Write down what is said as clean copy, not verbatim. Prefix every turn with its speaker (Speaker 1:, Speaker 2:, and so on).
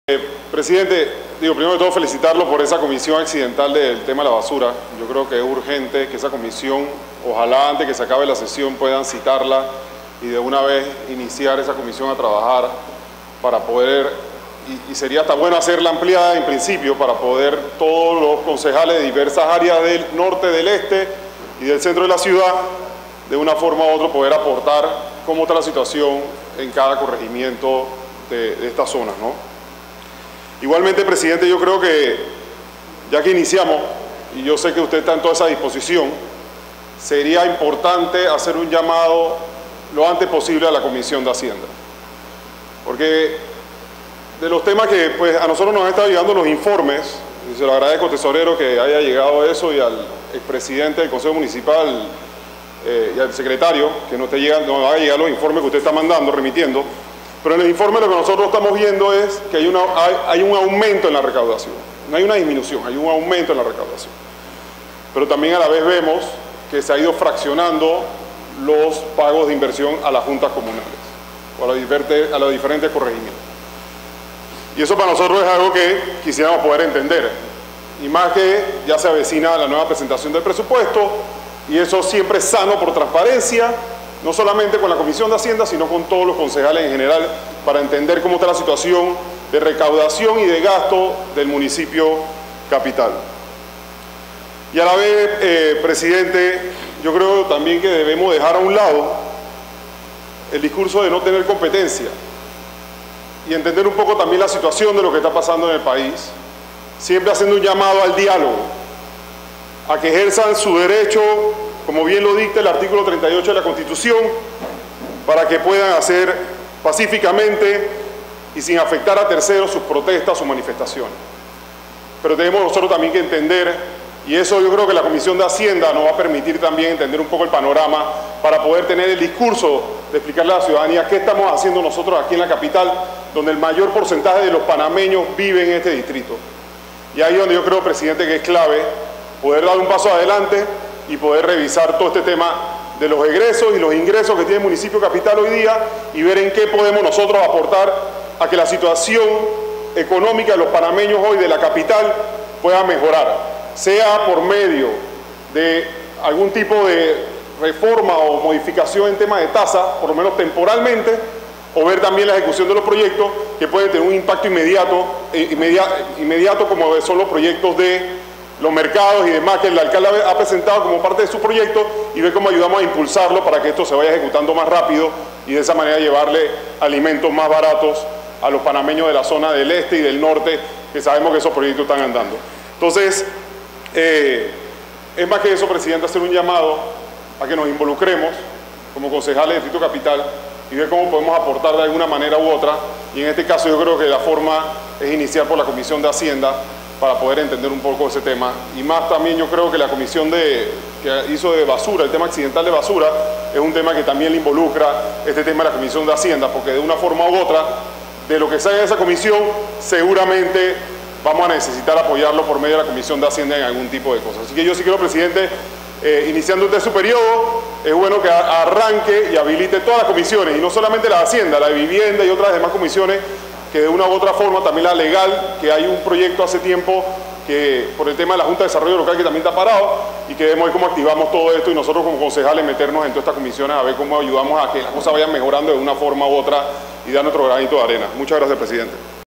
Speaker 1: Presidente, primero de todo felicitarlo por esa comisión accidental del tema de la basura. Yo creo que es urgente que esa comisión, ojalá antes que se acabe la sesión puedan citarla y de una vez iniciar esa comisión a trabajar para poder, y sería hasta bueno hacerla ampliada en principio para poder todos los concejales de diversas áreas del norte, del este y del centro de la ciudad, de una forma u otra poder aportar cómo está la situación en cada corregimiento de estas zonas, ¿no? Igualmente, presidente, yo creo que ya que iniciamos, y yo sé que usted está en toda esa disposición, sería importante hacer un llamado lo antes posible a la Comisión de Hacienda. Porque de los temas que pues, a nosotros nos han estado llegando los informes, y se lo agradezco, tesorero, que haya llegado eso, y al expresidente del Consejo Municipal y al secretario, que nos haga llegar los informes que usted está mandando, remitiendo. Pero en el informe lo que nosotros estamos viendo es que hay un aumento en la recaudación. No hay una disminución, hay un aumento en la recaudación. Pero también a la vez vemos que se ha ido fraccionando los pagos de inversión a las juntas comunales o a los diferentes corregimientos. Y eso para nosotros es algo que quisiéramos poder entender. Y más que ya se avecina la nueva presentación del presupuesto, y eso siempre es sano por transparencia, no solamente con la Comisión de Hacienda, sino con todos los concejales en general, para entender cómo está la situación de recaudación y de gasto del municipio capital. Y a la vez, presidente, yo creo también que debemos dejar a un lado el discurso de no tener competencia y entender un poco también la situación de lo que está pasando en el país, siempre haciendo un llamado al diálogo, a que ejerzan su derecho, como bien lo dicta el artículo 38 de la Constitución, para que puedan hacer pacíficamente y sin afectar a terceros sus protestas, sus manifestaciones. Pero tenemos nosotros también que entender, y eso yo creo que la Comisión de Hacienda nos va a permitir también entender un poco el panorama para poder tener el discurso de explicarle a la ciudadanía qué estamos haciendo nosotros aquí en la capital, donde el mayor porcentaje de los panameños vive en este distrito. Y ahí es donde yo creo, presidente, que es clave poder dar un paso adelante y poder revisar todo este tema de los egresos y los ingresos que tiene el municipio capital hoy día y ver en qué podemos nosotros aportar a que la situación económica de los panameños hoy de la capital pueda mejorar, sea por medio de algún tipo de reforma o modificación en tema de tasa, por lo menos temporalmente, o ver también la ejecución de los proyectos que pueden tener un impacto inmediato como son los proyectos de los mercados y demás que el alcalde ha presentado como parte de su proyecto, y ver cómo ayudamos a impulsarlo para que esto se vaya ejecutando más rápido y de esa manera llevarle alimentos más baratos a los panameños de la zona del este y del norte, que sabemos que esos proyectos están andando. Entonces, es más que eso, presidente, hacer un llamado a que nos involucremos como concejales del Distrito Capital y ver cómo podemos aportar de alguna manera u otra, y en este caso yo creo que la forma es iniciar por la Comisión de Hacienda para poder entender un poco ese tema, y más también yo creo que la comisión que hizo de basura, el tema accidental de basura, es un tema que también le involucra este tema de la Comisión de Hacienda, porque de una forma u otra, de lo que salga de esa comisión, seguramente vamos a necesitar apoyarlo por medio de la Comisión de Hacienda en algún tipo de cosas. Así que yo sí creo, presidente, iniciando usted su periodo, es bueno que arranque y habilite todas las comisiones, y no solamente la de Hacienda, la de Vivienda y otras demás comisiones, que de una u otra forma, también la legal, que hay un proyecto hace tiempo que por el tema de la Junta de Desarrollo Local que también está parado, y que vemos cómo activamos todo esto y nosotros como concejales meternos en todas estas comisiones a ver cómo ayudamos a que las cosas vayan mejorando de una forma u otra y dar nuestro granito de arena. Muchas gracias, presidente.